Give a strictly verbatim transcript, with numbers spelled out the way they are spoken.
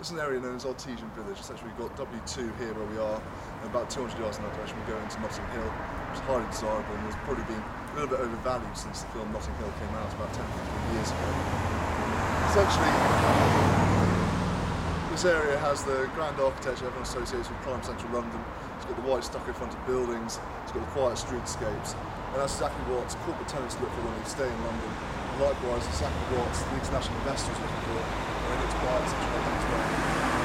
It's an area known as Artesian Village. Essentially, we've got W two here where we are, and about two hundred yards in that direction we go into Notting Hill, which is highly desirable and has probably been a little bit overvalued since the film Notting Hill came out about ten, fifteen years ago. Essentially, this area has the grand architecture everyone associates with prime central London. It's got the white stucco fronted buildings, it's got the quiet streetscapes, and that's exactly what corporate tenants look for when they stay in London. And likewise, exactly what the international investors look for when they get to buy at such an as well.